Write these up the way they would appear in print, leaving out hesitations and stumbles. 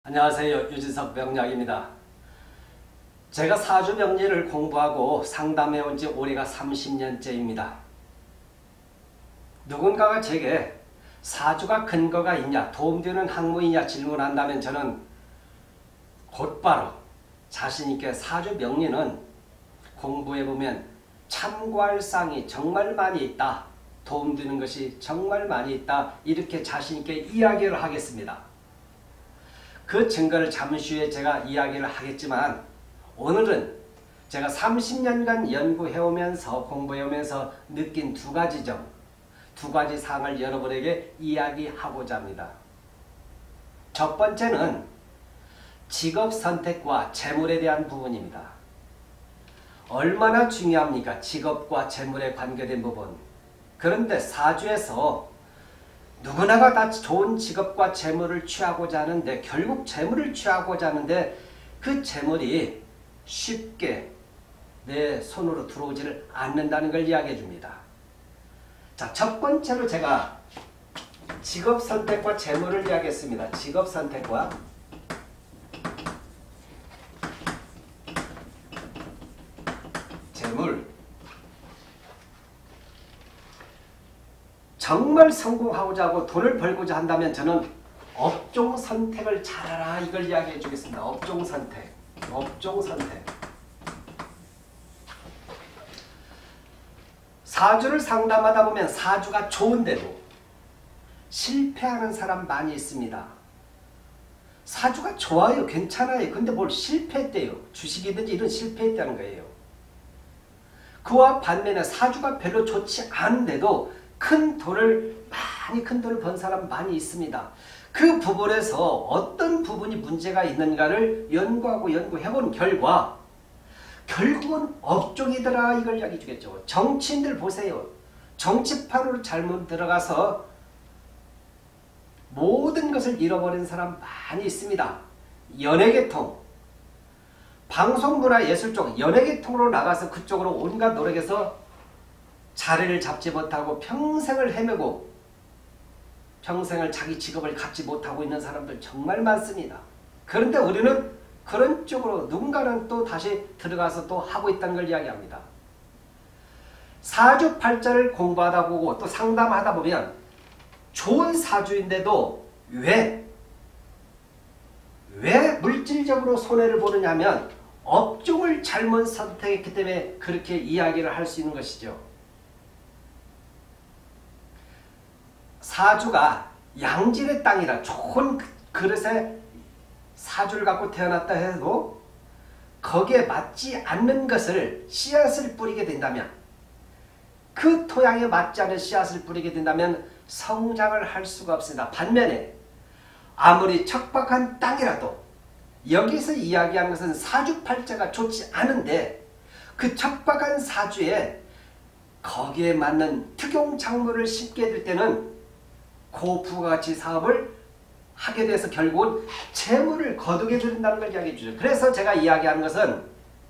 안녕하세요. 유진석 명약입니다. 제가 사주 명리를 공부하고 상담해 온 지 올해가 30년째입니다. 누군가가 제게 사주가 근거가 있냐, 도움되는 학문이냐 질문한다면 저는 곧바로 자신있게 사주 명리는 공부해보면 참고할 사항이 정말 많이 있다, 도움되는 것이 정말 많이 있다, 이렇게 자신있게 이야기를 하겠습니다. 그 증거를 잠시 후에 제가 이야기를 하겠지만, 오늘은 제가 30년간 연구해오면서 공부해오면서 느낀 두 가지 점, 두 가지 사항을 여러분에게 이야기하고자 합니다. 첫 번째는 직업 선택과 재물에 대한 부분입니다. 얼마나 중요합니까? 직업과 재물에 관계된 부분. 그런데 사주에서 누구나가 다 좋은 직업과 재물을 취하고자 하는데, 결국 재물을 취하고자 하는데 그 재물이 쉽게 내 손으로 들어오지를 않는다는 걸 이야기해 줍니다. 자, 첫 번째로 제가 직업 선택과 재물을 이야기했습니다. 직업 선택과 재물. 정말 성공하고자 하고 돈을 벌고자 한다면 저는 업종 선택을 잘하라, 이걸 이야기해 주겠습니다. 업종 선택. 업종 선택. 사주를 상담하다 보면 사주가 좋은데도 실패하는 사람 많이 있습니다. 사주가 좋아요, 괜찮아요. 근데 뭘 실패했대요. 주식이든지 이런 실패했다는 거예요. 그와 반면에 사주가 별로 좋지 않은데도 큰 돈을 번 사람 많이 있습니다. 그 부분에서 어떤 부분이 문제가 있는가를 연구해본 결과 결국은 업종이더라, 이걸 이야기해 주겠죠. 정치인들 보세요. 정치판으로 잘못 들어가서 모든 것을 잃어버린 사람 많이 있습니다. 연예계통, 방송문화예술 쪽 연예계통으로 나가서 그쪽으로 온갖 노력해서 자리를 잡지 못하고 평생을 헤매고 평생을 자기 직업을 갖지 못하고 있는 사람들 정말 많습니다. 그런데 우리는 그런 쪽으로 누군가는 또 다시 들어가서 또 하고 있다는 걸 이야기합니다. 사주팔자를 공부하다 보고 또 상담하다 보면 좋은 사주인데도 왜 물질적으로 손해를 보느냐 하면 업종을 잘못 선택했기 때문에 그렇게 이야기를 할 수 있는 것이죠. 사주가 양질의 땅이라 좋은 그릇에 사주를 갖고 태어났다 해도 거기에 맞지 않는 것을 씨앗을 뿌리게 된다면, 그 토양에 맞지 않은 씨앗을 뿌리게 된다면 성장을 할 수가 없습니다. 반면에 아무리 척박한 땅이라도, 여기서 이야기하는 것은 사주팔자가 좋지 않은데 그 척박한 사주에 거기에 맞는 특용작물을 심게 될 때는 고부가치 사업을 하게 돼서 결국은 재물을 거두게 된다는 걸 이야기해 주죠. 그래서 제가 이야기하는 것은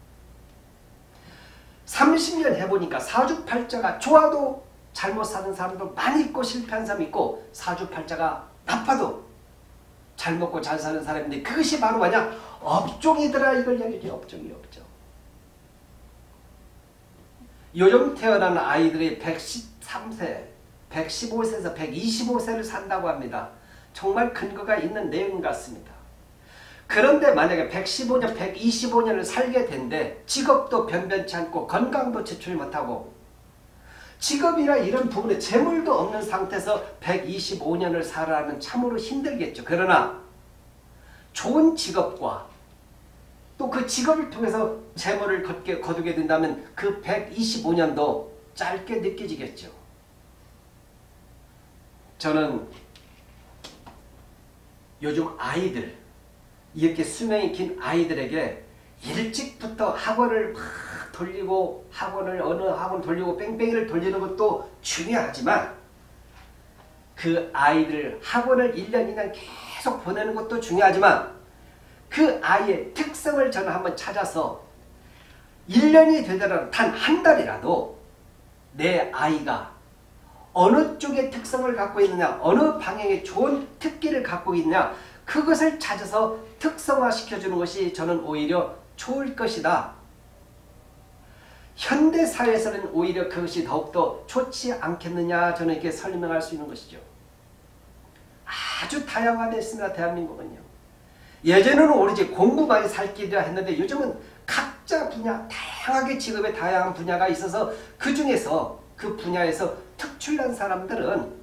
30년 해보니까 사주팔자가 좋아도 잘못 사는 사람도 많이 있고 실패한 사람이 있고, 사주팔자가 나빠도 잘 먹고 잘 사는 사람인데 그것이 바로 뭐냐? 업종이더라, 이걸 이야기해 줘요. 업종이 업종. 요즘 태어난 아이들이 113세 115세에서 125세를 산다고 합니다. 정말 근거가 있는 내용 같습니다. 그런데 만약에 115년, 125년을 살게 된데 직업도 변변치 않고 건강도 지출 못하고 직업이나 이런 부분에 재물도 없는 상태에서 125년을 살아가면 참으로 힘들겠죠. 그러나 좋은 직업과 또 그 직업을 통해서 재물을 거두게 된다면 그 125년도 짧게 느껴지겠죠. 저는 요즘 아이들, 이렇게 수명이 긴 아이들에게 일찍부터 학원을 막 돌리고 어느 학원 돌리고 뺑뺑이를 돌리는 것도 중요하지만 그 아이들 학원을 1년 2년 계속 보내는 것도 중요하지만 그 아이의 특성을 저는 한번 찾아서 1년이 되더라도 단 한 달이라도 내 아이가 어느 쪽의 특성을 갖고 있느냐, 어느 방향의 좋은 특기를 갖고 있느냐, 그것을 찾아서 특성화시켜주는 것이 저는 오히려 좋을 것이다. 현대사회에서는 오히려 그것이 더욱더 좋지 않겠느냐 저는 이렇게 설명할 수 있는 것이죠. 아주 다양화됐습니다. 대한민국은요. 예전에는 오로지 공부만이 살 길이라 했는데 요즘은 각자 분야 다양하게 직업의 다양한 분야가 있어서 그 중에서 그 분야에서 특출난 사람들은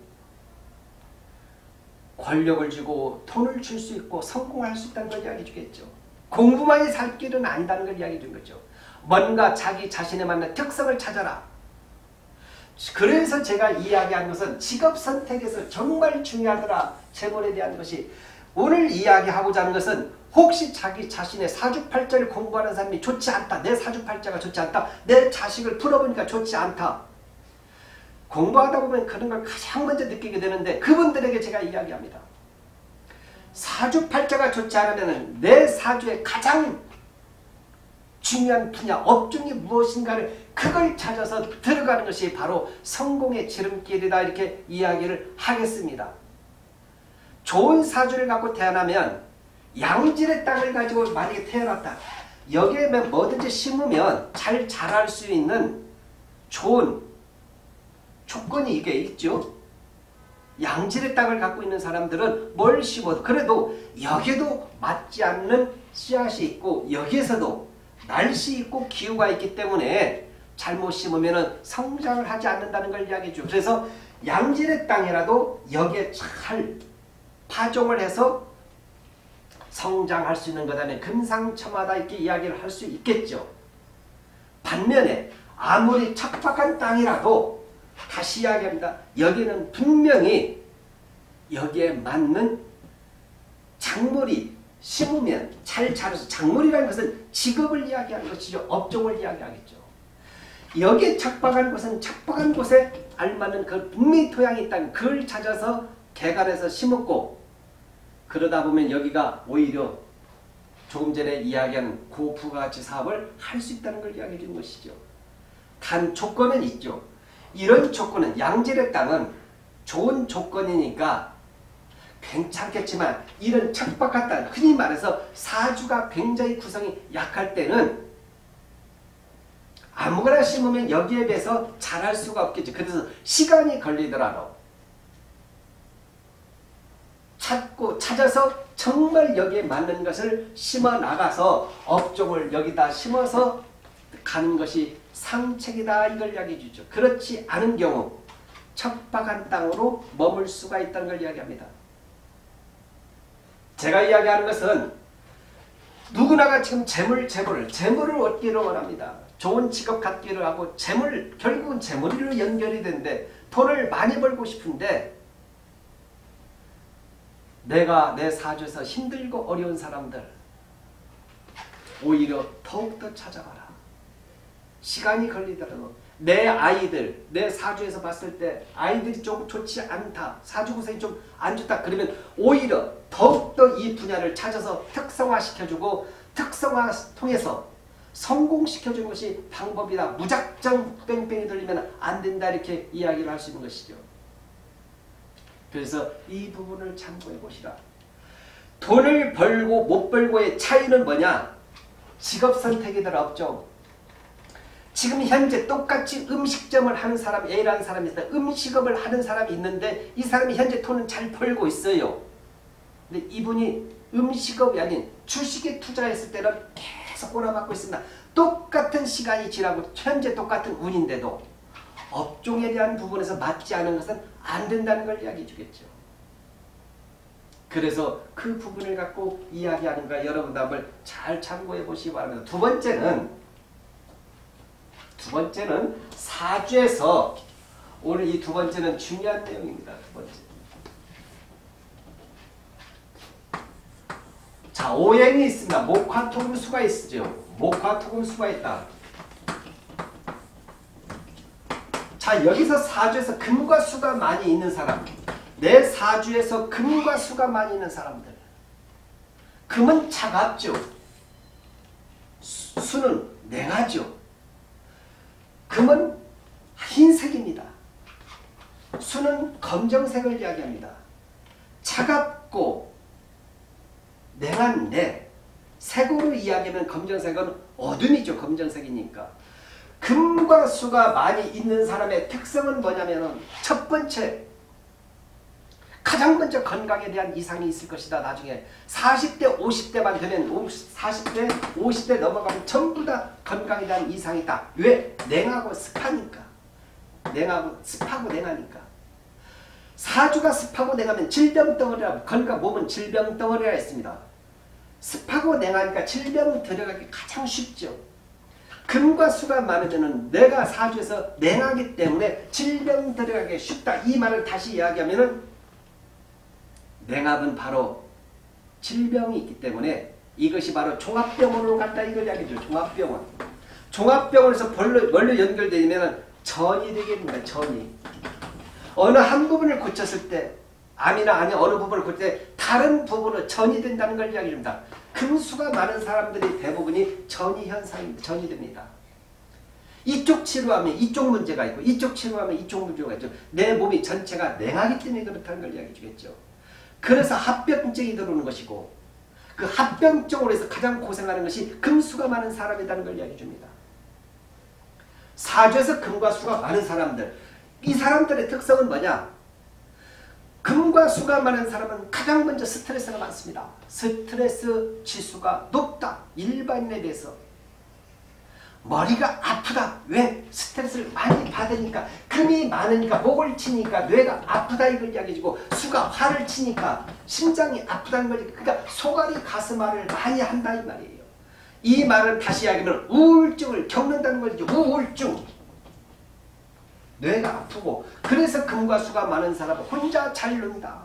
권력을 주고 돈을 줄 수 있고 성공할 수 있다는 걸 이야기해 주겠죠. 공부만이 살 길은 아니다는 걸 이야기해 준 거죠. 뭔가 자기 자신에 맞는 특성을 찾아라. 그래서 제가 이야기한 것은 직업 선택에서 정말 중요하더라. 재물에 대한 것이. 오늘 이야기하고자 하는 것은 혹시 자기 자신의 사주팔자를 공부하는 사람이 좋지 않다. 내 사주팔자가 좋지 않다. 내 자식을 풀어보니까 좋지 않다. 공부하다 보면 그런 걸 가장 먼저 느끼게 되는데 그분들에게 제가 이야기합니다. 사주팔자가 좋지 않으면 내 사주의 가장 중요한 분야, 업종이 무엇인가를 그걸 찾아서 들어가는 것이 바로 성공의 지름길이다. 이렇게 이야기를 하겠습니다. 좋은 사주를 갖고 태어나면 양질의 땅을 가지고 만약에 태어났다. 여기에 뭐든지 심으면 잘 자랄 수 있는 좋은 조건이 이게 있죠. 양질의 땅을 갖고 있는 사람들은 뭘 심어도 그래도 여기에도 맞지 않는 씨앗이 있고 여기에서도 날씨 있고 기후가 있기 때문에 잘못 심으면 성장을 하지 않는다는 걸 이야기해 줘. 그래서 양질의 땅이라도 여기에 잘 파종을 해서 성장할 수 있는 거다는 금상첨화다 이렇게 이야기를 할 수 있겠죠. 반면에 아무리 척박한 땅이라도 다시 이야기합니다. 여기는 분명히 여기에 맞는 작물이 심으면 잘 자라서 작물이라는 것은 직업을 이야기하는 것이죠. 업종을 이야기하겠죠. 여기에 척박한 곳은 척박한 곳에 알맞는 그 분명히 토양이 있다면 그걸 찾아서 개간해서 심었고 그러다 보면 여기가 오히려 조금 전에 이야기한 고부가가치 사업을 할 수 있다는 걸 이야기해 주는 것이죠. 단 조건은 있죠. 이런 조건은 양질의 땅은 좋은 조건이니까 괜찮겠지만 이런 척박한 땅, 흔히 말해서 사주가 굉장히 구성이 약할 때는 아무거나 심으면 여기에 비해서 자랄 수가 없겠죠. 그래서 시간이 걸리더라도 찾아서 정말 여기에 맞는 것을 심어 나가서 업종을 여기다 심어서 가는 것이 상책이다 이걸 이야기해 주죠. 그렇지 않은 경우 척박한 땅으로 머물 수가 있다는 걸 이야기합니다. 제가 이야기하는 것은 누구나가 지금 재물을 얻기를 원합니다. 좋은 직업 갖기를 하고 결국은 재물로 연결이 되는데 돈을 많이 벌고 싶은데 내가 내 사주에서 힘들고 어려운 사람들 오히려 더욱더 찾아가라. 시간이 걸리더라도 내 아이들, 내 사주에서 봤을 때 아이들이 좀 좋지 않다. 사주 구성이 좀 안 좋다. 그러면 오히려 더욱더 이 분야를 찾아서 특성화시켜주고 특성화 통해서 성공시켜주는 것이 방법이다. 무작정 뺑뺑이 돌리면 안 된다. 이렇게 이야기를 할 수 있는 것이죠. 그래서 이 부분을 참고해 보시라. 돈을 벌고 못 벌고의 차이는 뭐냐? 직업 선택이더라 업종. 지금 현재 똑같이 음식점을 하는 사람 A라는 사람이 있어요. 음식업을 하는 사람이 있는데 이 사람이 현재 돈은 잘 벌고 있어요. 근데 이분이 음식업이 아닌 주식에 투자했을 때는 계속 꼬라박고 있습니다. 똑같은 시간이 지나고 현재 똑같은 운인데도 업종에 대한 부분에서 맞지 않은 것은 안 된다는 걸 이야기해 주겠죠. 그래서 그 부분을 갖고 이야기하는 거 여러분도 한번 잘 참고해 보시기 바랍니다. 두 번째는 사주에서 오늘 이 두 번째는 중요한 내용입니다. 두 번째. 자, 오행이 있습니다. 목화토금수가 있죠. 목화토금수가 있다. 자, 여기서 사주에서 금과 수가 많이 있는 사람. 내 사주에서 금과 수가 많이 있는 사람들. 금은 차갑죠. 수는 냉하죠. 금은 흰색입니다. 수는 검정색을 이야기합니다. 차갑고 냉한데 색으로 이야기하면 검정색은 어둠이죠. 검정색이니까. 금과 수가 많이 있는 사람의 특성은 뭐냐면 첫 번째 가장 먼저 건강에 대한 이상이 있을 것이다. 나중에 40대 50대만 되면 40대 50대 넘어가면 전부 다 건강에 대한 이상이 있다. 왜? 냉하고 습하니까. 냉하고 습하고 냉하니까. 사주가 습하고 냉하면 질병덩어리라 건강 몸은 질병덩어리라 했습니다. 습하고 냉하니까 질병 들어가기 가장 쉽죠. 금과 수가 많으면 내가 사주에서 냉하기 때문에 질병 들어가기 쉽다. 이 말을 다시 이야기하면은 냉합은 바로 질병이 있기 때문에 이것이 바로 종합병원으로 간다 이걸 이야기죠. 종합병원. 종합병원에서 뭘로 연결되면 전이 되게 됩니다. 전이. 어느 한 부분을 고쳤을 때 암이나 아니 어느 부분을 고칠 때 다른 부분으로 전이 된다는 걸 이야기합니다. 금수가 많은 사람들이 대부분이 전이 현상입니다. 전이 됩니다. 이쪽 치료하면 이쪽 문제가 있고 이쪽 치료하면 이쪽 문제가 있죠. 내 몸이 전체가 냉하기 때문에 그렇다는 걸 이야기해 주겠죠. 그래서 합병증이 들어오는 것이고 그 합병증으로 해서 가장 고생하는 것이 금수가 많은 사람이라는 걸 이야기해 줍니다. 사주에서 금과 수가 많은 사람들, 이 사람들의 특성은 뭐냐? 금과 수가 많은 사람은 가장 먼저 스트레스가 많습니다. 스트레스 지수가 높다. 일반인에 비해서. 머리가 아프다. 왜? 스트레스를 많이 받으니까. 금이 많으니까 목을 치니까 뇌가 아프다 이걸 이야기해주고 수가 화를 치니까 심장이 아프다는 거지. 그러니까 소갈이 가슴앓이를 많이 한다 이 말이에요. 이 말을 다시 이야기하면 우울증을 겪는다는 거죠. 우울증. 뇌가 아프고 그래서 금과 수가 많은 사람은 혼자 잘 논다.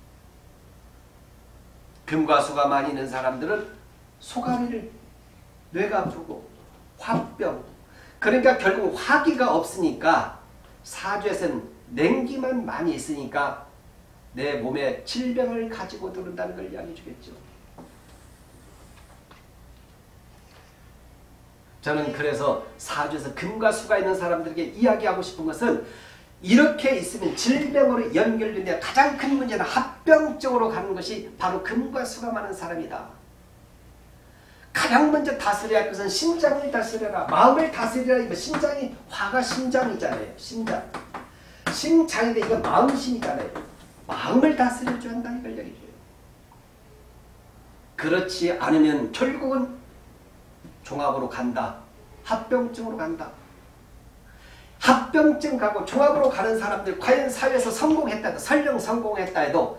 금과 수가 많이 있는 사람들은 소갈이를 뇌가 아프고 화병 그러니까 결국 화기가 없으니까 사주에서는 냉기만 많이 있으니까 내 몸에 질병을 가지고 들어온다는 걸 이야기해 주겠죠. 저는 그래서 사주에서 금과 수가 있는 사람들에게 이야기하고 싶은 것은 이렇게 있으면 질병으로 연결되는 가장 큰 문제는 합병증으로 가는 것이 바로 금과 수가 많은 사람이다. 가장 먼저 다스려야 할 것은 심장을 다스려라. 마음을 다스리라. 심장이 화가 심장이잖아요. 심장. 심장인데 이거 마음심이잖아요. 마음을 다스려줘야 한다 이걸 얘기해줘요. 그렇지 않으면 결국은 종합으로 간다. 합병증으로 간다. 합병증 가고 종합으로 가는 사람들 과연 사회에서 성공했다 해도 설령 성공했다 해도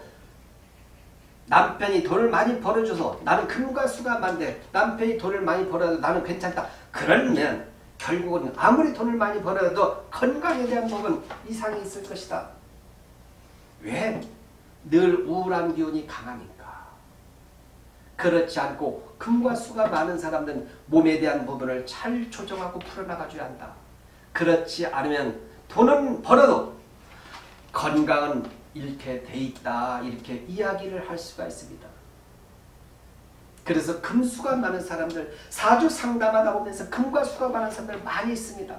남편이 돈을 많이 벌어줘서 나는 금과 수가 많은데 남편이 돈을 많이 벌어도 나는 괜찮다. 그러면 결국은 아무리 돈을 많이 벌어도 건강에 대한 부분 이상이 있을 것이다. 왜? 늘 우울한 기운이 강하니까. 그렇지 않고 금과 수가 많은 사람들은 몸에 대한 부분을 잘 조정하고 풀어나가줘야 한다. 그렇지 않으면 돈은 벌어도 건강은 이렇게 돼 있다. 이렇게 이야기를 할 수가 있습니다. 그래서 금수가 많은 사람들 사주 상담하다 보면서 금과 수가 많은 사람들 많이 있습니다.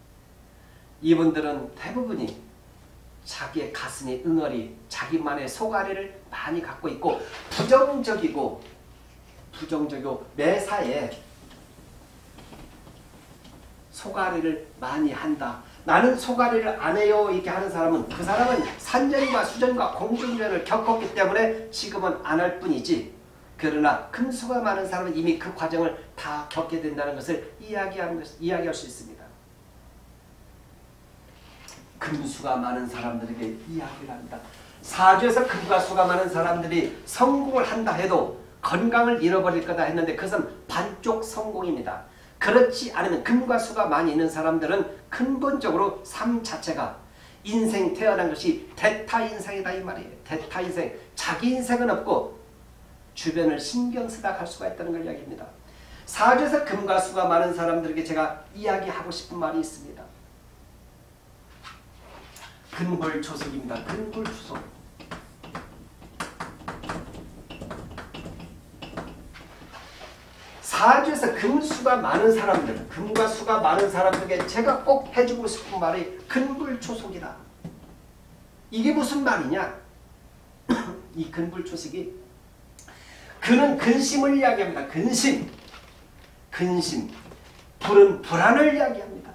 이분들은 대부분이 자기의 가슴이 응어리 자기만의 소가리를 많이 갖고 있고 부정적이고 매사에 소가리를 많이 한다. 나는 소가리를 안 해요 이렇게 하는 사람은 그 사람은 산전과 수전과 공중전을 겪었기 때문에 지금은 안 할 뿐이지. 그러나 금수가 많은 사람은 이미 그 과정을 다 겪게 된다는 것을 이야기할 수 있습니다. 금수가 많은 사람들에게 이야기를 한다. 사주에서 금과 수가 많은 사람들이 성공을 한다 해도 건강을 잃어버릴 거다 했는데 그것은 반쪽 성공입니다. 그렇지 않으면 금과 수가 많이 있는 사람들은 근본적으로 삶 자체가 인생 태어난 것이 대타 인생이다 이 말이에요. 대타 인생. 자기 인생은 없고 주변을 신경 쓰다 갈 수가 있다는 걸 이야기합니다. 사주에서 금과 수가 많은 사람들에게 제가 이야기하고 싶은 말이 있습니다. 근불초석입니다. 근불초석. 사주에서 금수가 많은 사람들, 금과 수가 많은 사람들에게 제가 꼭 해주고 싶은 말이 근불초석이다. 이게 무슨 말이냐? 이 근불초석이 그는 근심을 이야기합니다. 근심. 근심. 불은 불안을 이야기합니다.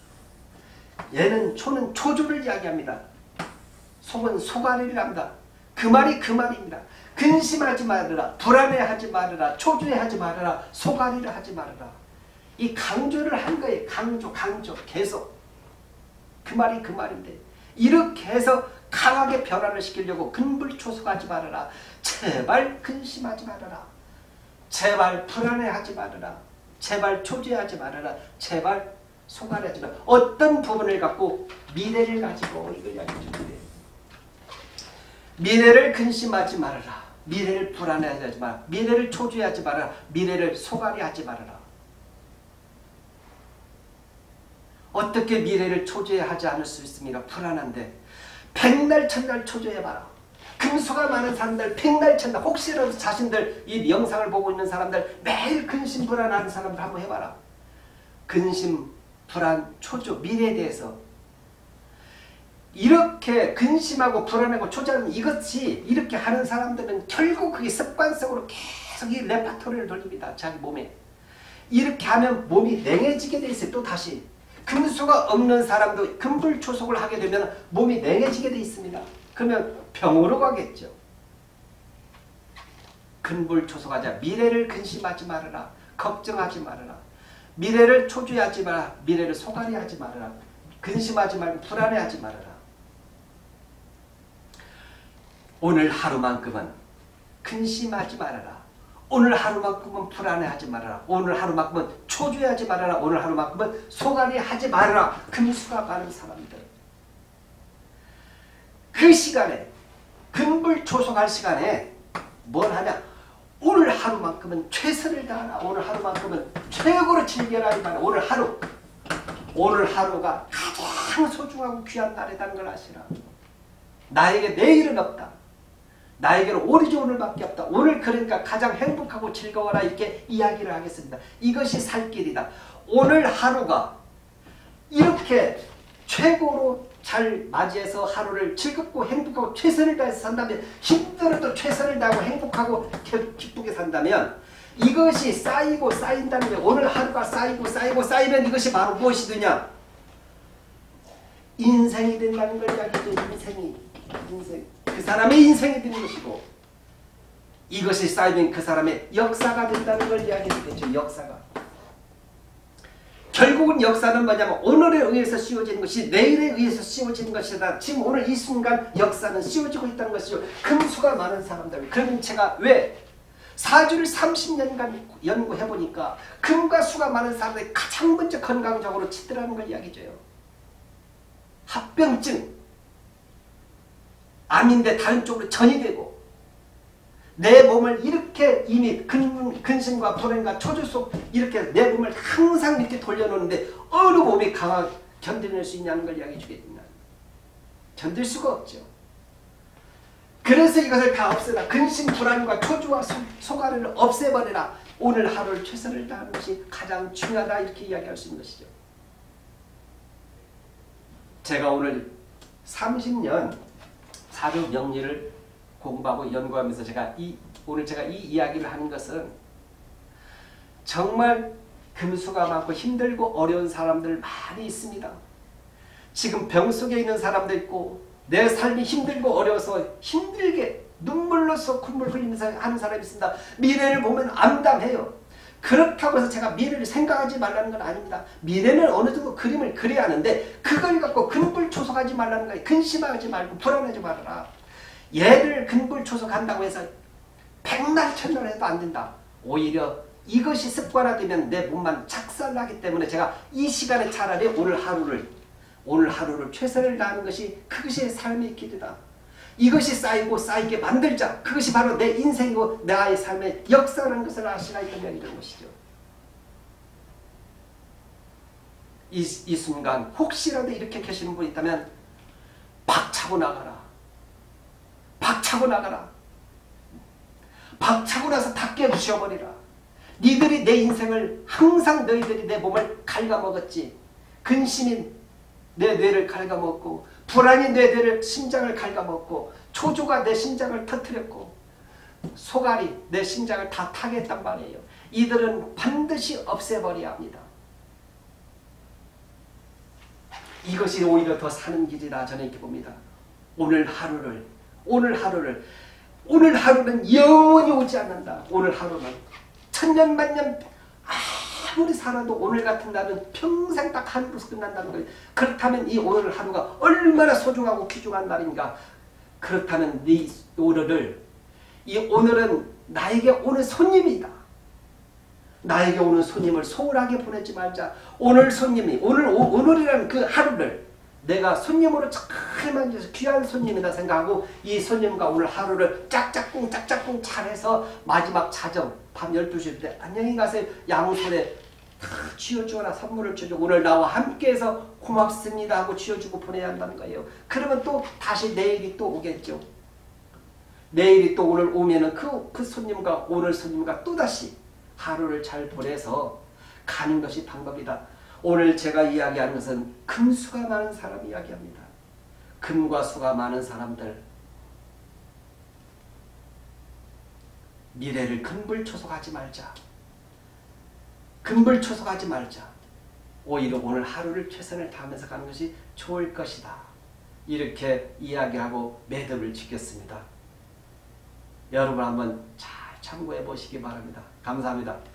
얘는 초는 초조를 이야기합니다. 속은 소가리를 합니다. 그 말이 그 말입니다. 근심하지 말아라. 불안해하지 말아라. 초조해하지 말아라. 소가리를 하지 말아라. 이 강조를 한 거예요. 강조. 계속. 그 말이 그 말인데 이렇게 해서 강하게 변화를 시키려고 근불초속하지 말아라. 제발 근심하지 말아라. 제발 불안해하지 말아라. 제발 초조해하지 말아라. 제발 소가리하지 말아라. 어떤 부분을 갖고 미래를 가지고 이걸 이야기해 주는데 미래를 근심하지 말아라. 미래를 불안해하지 말아라. 미래를 초조해하지 말아라. 미래를 소가리하지 말아라. 어떻게 미래를 초조해하지 않을 수 있습니까? 불안한데 백날 천날 초조해봐라. 금수가 많은 사람들 백날 천날 혹시라도 자신들 이 영상을 보고 있는 사람들 매일 근심 불안하는 사람들 한번 해봐라. 근심 불안 초조 미래에 대해서 이렇게 근심하고 불안하고 초조하는 이것이 이렇게 하는 사람들은 결국 그게 습관성으로 계속 이 레파토리를 돌립니다. 자기 몸에. 이렇게 하면 몸이 냉해지게 돼 있어요. 또 다시. 금수가 없는 사람도 근불초속을 하게 되면 몸이 냉해지게 돼 있습니다. 그러면 병으로 가겠죠. 근불초속하자. 미래를 근심하지 말아라. 걱정하지 말아라. 미래를 초조해하지 말아라. 미래를 소가리하지 말아라. 근심하지 말고 불안해하지 말아라. 오늘 하루만큼은 근심하지 말아라. 오늘 하루만큼은 불안해하지 말아라. 오늘 하루만큼은 초조해하지 말아라. 오늘 하루만큼은 소가리하지 말아라. 금수가 많은 사람들. 그 시간에 근불초속할 시간에 뭘 하냐. 오늘 하루만큼은 최선을 다하라. 오늘 하루만큼은 최고로 즐겨라. 이 말이야. 오늘 하루가 가장 소중하고 귀한 날이라는 걸 아시라. 나에게 내일은 없다. 나에게는 오로지 오늘밖에 없다. 오늘 그러니까 가장 행복하고 즐거워라. 이렇게 이야기를 하겠습니다. 이것이 살 길이다. 오늘 하루가 이렇게 최고로 잘 맞이해서 하루를 즐겁고 행복하고 최선을 다해서 산다면 힘들어도 최선을 다하고 행복하고 기쁘게 산다면 이것이 쌓이고 쌓인다는 거예요. 오늘 하루가 쌓이면 이것이 바로 무엇이 되냐? 인생이 된다는 걸 이야기죠. 인생. 그 사람의 인생이 되는 것이고 이것이 쌓이면 그 사람의 역사가 된다는 걸 이야기했죠. 역사가. 결국은 역사는 뭐냐면 오늘에 의해서 씌워지는 것이 내일에 의해서 씌워지는 것이다. 지금 오늘 이 순간 역사는 씌워지고 있다는 것이죠. 금수가 많은 사람들. 그러면 제가 왜 사주를 30년간 연구해보니까 금과 수가 많은 사람들이 가장 먼저 건강적으로 치더라는 걸 이야기해줘요. 합병증. 암인데 다른 쪽으로 전이 되고 내 몸을 이렇게 이미 근심과 불안과 초조 속 이렇게 내 몸을 항상 이렇게 돌려놓는데 어느 몸이 강하게 견뎌낼 수 있냐는 걸 이야기해 주겠습니다. 견딜 수가 없죠. 그래서 이것을 다 없애라. 근심 불안과 초조와 소가리를 없애버려라. 오늘 하루를 최선을 다하는 것이 가장 중요하다. 이렇게 이야기할 수 있는 것이죠. 제가 오늘 30년 사주 명리를 공부하고 연구하면서 오늘 제가 이 이야기를 하는 것은 정말 금수가 많고 힘들고 어려운 사람들 많이 있습니다. 지금 병 속에 있는 사람도 있고 내 삶이 힘들고 어려워서 힘들게 눈물로써 콧물 흘리면서 하는 사람이 있습니다. 미래를 보면 암담해요. 그렇다고 해서 제가 미래를 생각하지 말라는 건 아닙니다. 미래는 어느 정도 그림을 그려야 하는데 그걸 갖고 근불초속하지 말라는 거예요. 근심하지 말고 불안하지 말아라. 얘를 근불초속한다고 해서 백날 천날 해도 안 된다. 오히려 이것이 습관화되면 내 몸만 착살나기 때문에 제가 이 시간에 차라리 오늘 하루를 최선을 다하는 것이 그것이 삶의 길이다. 이것이 쌓이고 쌓이게 만들자. 그것이 바로 내 인생이고 나의 삶의 역사라는 것을 아시라 이런 것이죠. 이 순간 혹시라도 이렇게 계시는 분이 있다면 박차고 나가라. 박차고 나가라. 박차고 나서 다 깨부셔버리라. 니들이 내 인생을 항상 너희들이 내 몸을 갉아먹었지. 근심이 내 뇌를 갉아먹고 불안이 내 뇌를 심장을 갉아먹고 초조가 내 심장을 터뜨렸고 소갈이 내 심장을 다 타게 했단 말이에요. 이들은 반드시 없애버려야 합니다. 이것이 오히려 더 사는 길이다 저는 이렇게 봅니다. 오늘 하루는 영원히 오지 않는다. 오늘 하루는 천년 만년 아무리 살아도 오늘 같은 날은 평생 딱 하루로서 끝난다는 거예요. 그렇다면 이 오늘 하루가 얼마나 소중하고 귀중한 날인가. 그렇다면 이 오늘은 나에게 오는 손님이다. 나에게 오는 손님을 소홀하게 보내지 말자. 오늘이라는 그 하루를 내가 손님으로 잘 만져서 귀한 손님이다 생각하고 이 손님과 오늘 하루를 짝짝꿍 잘해서 마지막 자정 밤 12시 때 안녕히 가세요. 양손에 다 쥐어주거나 선물을 줘주고 오늘 나와 함께해서 고맙습니다 하고 쥐어주고 보내야 한다는 거예요. 그러면 또 다시 내일이 또 오겠죠. 내일이 또 오늘 오면은 그 손님과 오늘 손님과 또다시 하루를 잘 보내서 가는 것이 방법이다. 오늘 제가 이야기하는 것은 금수가 많은 사람 이야기합니다. 금과 수가 많은 사람들 미래를 금불초속하지 말자. 금불초속하지 말자. 오히려 오늘 하루를 최선을 다하면서 가는 것이 좋을 것이다. 이렇게 이야기하고 매듭을 짓겠습니다. 여러분 한번 잘 참고해 보시기 바랍니다. 감사합니다.